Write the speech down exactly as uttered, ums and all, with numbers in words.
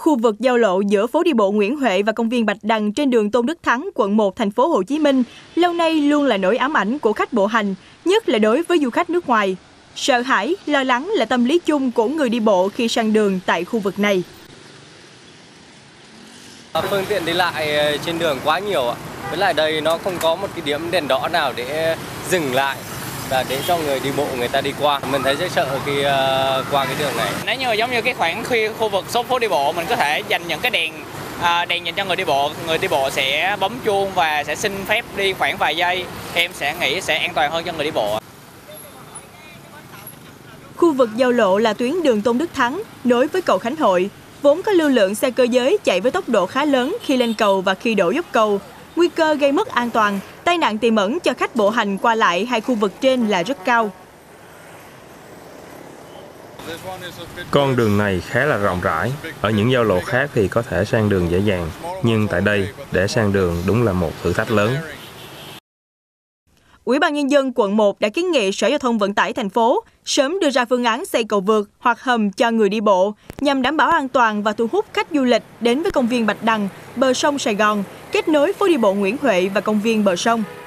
Khu vực giao lộ giữa phố đi bộ Nguyễn Huệ và công viên Bạch Đằng trên đường Tôn Đức Thắng, quận một, thành phố Hồ Chí Minh lâu nay luôn là nỗi ám ảnh của khách bộ hành, nhất là đối với du khách nước ngoài. Sợ hãi, lo lắng là tâm lý chung của người đi bộ khi sang đường tại khu vực này. Phương tiện đi lại trên đường quá nhiều ạ. Với lại đây nó không có một cái điểm đèn đỏ nào để dừng lại và để cho người đi bộ người ta đi qua. Mình thấy rất sợ khi uh, qua cái đường này. Nếu như giống như cái khoảng khi khu vực số phố đi bộ, mình có thể dành những cái đèn uh, đèn dành cho người đi bộ, người đi bộ sẽ bấm chuông và sẽ xin phép đi khoảng vài giây. Em sẽ nghĩ sẽ an toàn hơn cho người đi bộ. Khu vực giao lộ là tuyến đường Tôn Đức Thắng nối với cầu Khánh Hội, vốn có lưu lượng xe cơ giới chạy với tốc độ khá lớn khi lên cầu và khi đổ dốc cầu. Nguy cơ gây mất an toàn, tai nạn tiềm ẩn cho khách bộ hành qua lại hai khu vực trên là rất cao. Con đường này khá là rộng rãi, ở những giao lộ khác thì có thể sang đường dễ dàng, nhưng tại đây, để sang đường đúng là một thử thách lớn. Ủy ban Nhân dân quận một đã kiến nghị Sở Giao thông Vận tải thành phố sớm đưa ra phương án xây cầu vượt hoặc hầm cho người đi bộ nhằm đảm bảo an toàn và thu hút khách du lịch đến với công viên Bạch Đằng, bờ sông Sài Gòn, kết nối phố đi bộ Nguyễn Huệ và công viên bờ sông.